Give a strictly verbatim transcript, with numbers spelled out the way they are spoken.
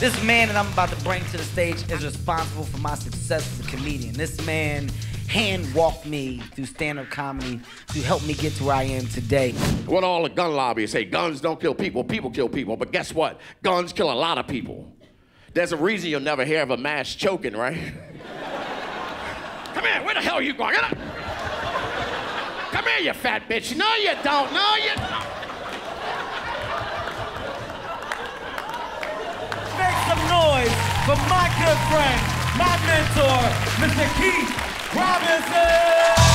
This man that I'm about to bring to the stage is responsible for my success as a comedian. This man hand-walked me through stand-up comedy to help me get to where I am today. What all the gun lobbyists say, guns don't kill people, people kill people. But guess what? Guns kill a lot of people. There's a reason you'll never hear of a mass choking, right? Come here, where the hell are you going? Come here, you fat bitch. No, you don't. No, you don't. Make some noise for my good friend, my mentor, Mister Keith Robinson!